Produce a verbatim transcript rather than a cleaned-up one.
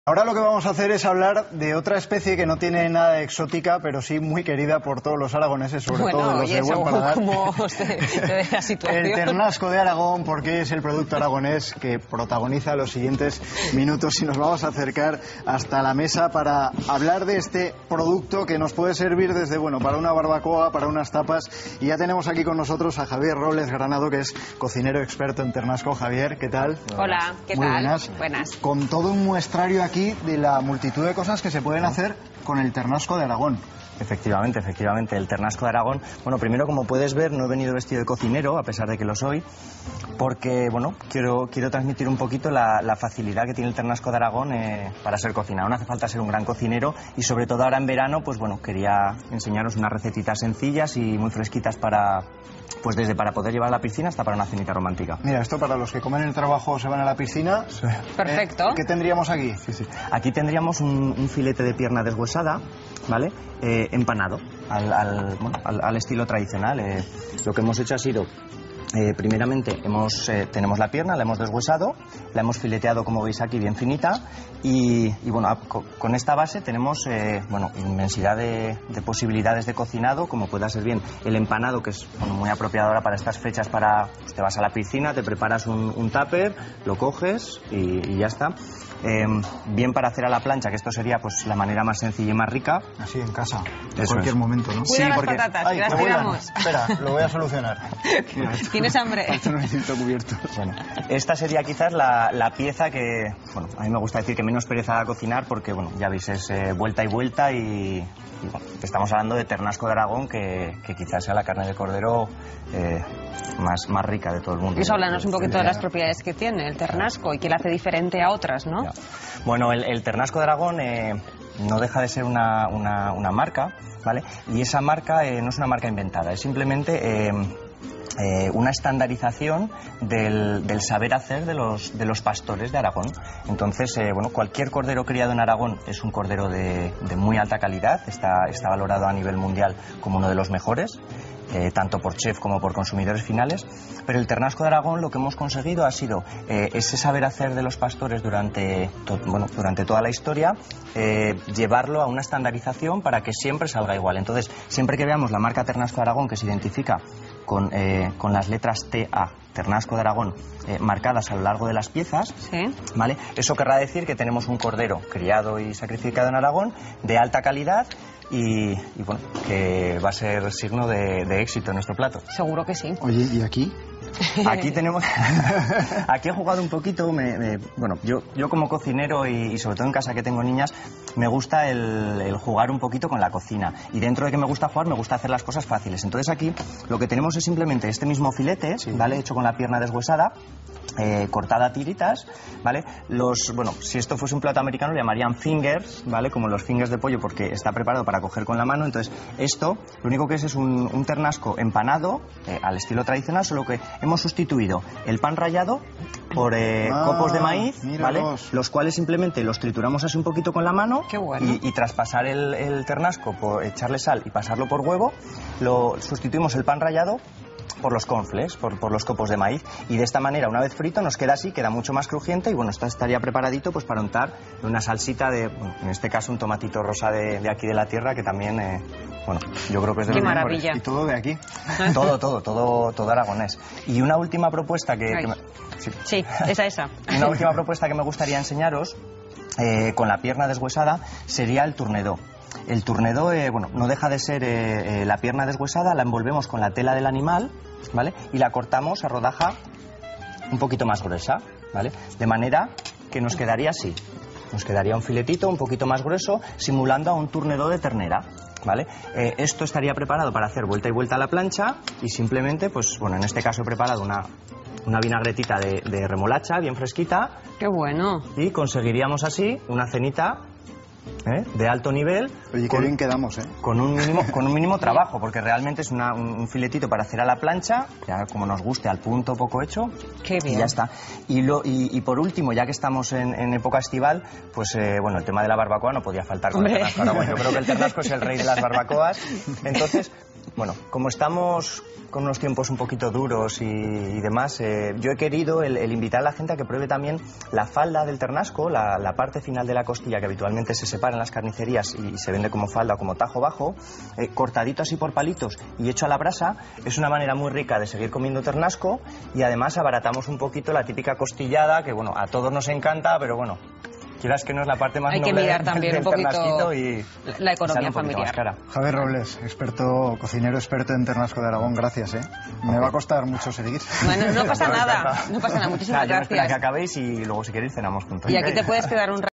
Ahora lo que vamos a hacer es hablar de otra especie que no tiene nada de exótica, pero sí muy querida por todos los aragoneses, sobre bueno, todo los de buen paladar. Como usted, de la situación. El ternasco de Aragón, porque es el producto aragonés que protagoniza los siguientes minutos, y nos vamos a acercar hasta la mesa para hablar de este producto que nos puede servir desde, bueno, para una barbacoa, para unas tapas. Y ya tenemos aquí con nosotros a Javier Robles Granado, que es cocinero experto en ternasco. Javier, ¿qué tal? Hola, ¿qué Muy tal? Buenas. Buenas. Con todo un muestrario aquí de la multitud de cosas que se pueden hacer con el ternasco de Aragón. Efectivamente, efectivamente, el ternasco de Aragón. Bueno, primero, como puedes ver, no he venido vestido de cocinero, a pesar de que lo soy, porque, bueno, quiero, quiero transmitir un poquito la, la facilidad que tiene el ternasco de Aragón eh, para ser cocinado. No hace falta ser un gran cocinero, y sobre todo ahora en verano, pues bueno, quería enseñaros unas recetitas sencillas y muy fresquitas para, pues desde para poder llevar a la piscina hasta para una cenita romántica. Mira, esto para los que comen en el trabajo o se van a la piscina. Sí. Perfecto. Eh, ¿Qué tendríamos aquí? Sí, sí. Aquí tendríamos un, un filete de pierna deshuesada, ¿vale? Eh, empanado, al, al, bueno, al, al estilo tradicional. Eh, lo que hemos hecho ha sido, eh, primeramente, hemos, eh, tenemos la pierna, la hemos deshuesado, la hemos fileteado, como veis aquí, bien finita, y, y bueno, con, con esta base tenemos, eh, bueno, inmensidad de, de posibilidades de cocinado, como pueda ser bien el empanado, que es, bueno, muy apropiado ahora para estas fechas, para, pues te vas a la piscina, te preparas un, un tupper, lo coges y, y ya está. Eh, bien para hacer a la plancha, que esto sería pues la manera más sencilla y más rica. Así en casa, en Eso cualquier es. momento, ¿no? Cuida las patatas, que las me vuelan. tiramos. Espera, lo voy a solucionar. ¿Tienes hambre? Esto no necesito cubierto. Bueno, esta sería quizás la, la pieza que, bueno, a mí me gusta decir que menos pereza da cocinar, porque, bueno, ya veis, es eh, vuelta y vuelta, y, y bueno, estamos hablando de ternasco de Aragón, que, que quizás sea la carne de cordero eh, más, más rica de todo el mundo. Eso, háblanos un poquito de las propiedades que tiene el ternasco y que le hace diferente a otras, ¿no? Ya. Bueno, el, el ternasco de Aragón eh, no deja de ser una, una, una marca, ¿vale? Y esa marca eh, no es una marca inventada, es simplemente... Eh, Eh, una estandarización del, del saber hacer de los, de los pastores de Aragón. Entonces, eh, bueno, cualquier cordero criado en Aragón es un cordero de, de muy alta calidad, está, está valorado a nivel mundial como uno de los mejores, eh, tanto por chef como por consumidores finales. Pero el ternasco de Aragón, lo que hemos conseguido ha sido eh, ese saber hacer de los pastores durante, to, bueno, durante toda la historia, eh, llevarlo a una estandarización para que siempre salga igual. Entonces, siempre que veamos la marca Ternasco de Aragón, que se identifica con, eh, con las letras T A, Ternasco de Aragón, eh, marcadas a lo largo de las piezas, ¿sí? ¿Vale? Eso querrá decir que tenemos un cordero criado y sacrificado en Aragón, de alta calidad, y, y bueno, que va a ser signo de, de éxito en nuestro plato. Seguro que sí. Oye, ¿y aquí? Aquí tenemos... Aquí he jugado un poquito, me, me, bueno, yo, yo como cocinero y, y sobre todo en casa que tengo niñas, me gusta el, el jugar un poquito con la cocina. Y dentro de que me gusta jugar, me gusta hacer las cosas fáciles. Entonces aquí lo que tenemos es simplemente este mismo filete, sí, ¿vale? Hecho con la pierna deshuesada, eh, cortada a tiritas, ¿vale? Los, bueno, si esto fuese un plato americano le llamarían fingers, ¿vale? Como los fingers de pollo, porque está preparado para coger con la mano. Entonces esto, lo único que es es un, un ternasco empanado, eh, al estilo tradicional, solo que hemos sustituido el pan rallado por eh, ah, copos de maíz, ¿vale? Los cuales simplemente los trituramos así un poquito con la mano. Qué bueno. y, y tras pasar el, el ternasco, por echarle sal y pasarlo por huevo, lo sustituimos el pan rallado por los cornflakes, por, por los copos de maíz, y de esta manera, una vez frito, nos queda así, queda mucho más crujiente, y bueno, esto estaría preparadito pues para untar una salsita de, bueno, en este caso un tomatito rosa de, de aquí de la tierra, que también, eh, bueno, yo creo que es de Qué los maravilla. mejores. Y todo de aquí. Todo, todo, todo, todo aragonés. Y una última propuesta que... que me, sí. sí, esa, esa. Una última propuesta que me gustaría enseñaros, eh, con la pierna deshuesada, sería el tournedo. El tournedo, eh, bueno, no deja de ser eh, eh, la pierna deshuesada, la envolvemos con la tela del animal, ¿vale? Y la cortamos a rodaja un poquito más gruesa, ¿vale? De manera que nos quedaría así. Nos quedaría un filetito un poquito más grueso, simulando a un tournedo de ternera, ¿vale? Eh, esto estaría preparado para hacer vuelta y vuelta a la plancha, y simplemente, pues, bueno, en este caso he preparado una... una vinagretita de, de remolacha bien fresquita. ¡Qué bueno! Y conseguiríamos así una cenita, ¿eh?, de alto nivel. Oye, qué bien quedamos, ¿eh? Con un mínimo, con un mínimo trabajo, porque realmente es una, un, un filetito para hacer a la plancha, ya como nos guste, al punto, poco hecho. ¡Qué bien! Y ya está. Y, lo, y, y por último, ya que estamos en, en época estival, pues eh, bueno, el tema de la barbacoa no podía faltar con el ternasco. Ahora, bueno, yo creo que el ternasco es el rey de las barbacoas. Entonces, Bueno, como estamos con unos tiempos un poquito duros y, y demás, eh, yo he querido el, el invitar a la gente a que pruebe también la falda del ternasco, la, la parte final de la costilla que habitualmente se separa en las carnicerías y, y se vende como falda o como tajo bajo, eh, cortadito así por palitos y hecho a la brasa. Es una manera muy rica de seguir comiendo ternasco y además abaratamos un poquito la típica costillada que, bueno, a todos nos encanta, pero bueno, quieras que no es la parte más Hay que noble mirar del, también del un poquito ternasquito y la economía sale un poquito más familiar. cara. Javier Robles, experto, cocinero experto en ternasco de Aragón, gracias, ¿eh? Me Okay. va a costar mucho seguir. Bueno, no pasa nada, no pasa nada, muchísimas Nada, yo me espero a que gracias. acabéis y luego si queréis cenamos juntos. Y aquí te puedes quedar un